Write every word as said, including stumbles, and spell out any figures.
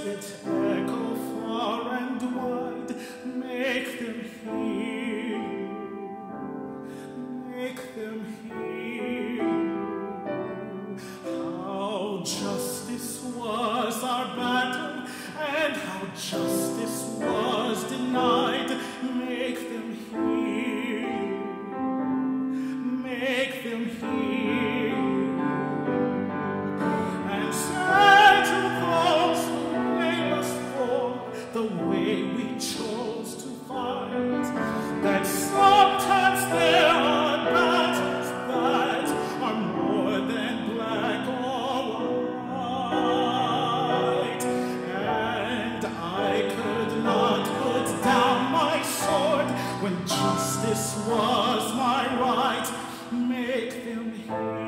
it echo far and wide. Make them hear you. Make them hear you. How justice was our battle, and how justice was denied. Make them hear you. Make them hear you. And say to those who blame us for the way we chose to fight, that sometimes there are battles that are more than black or white. And I could not put down my sword when justice was my right. Make them hear.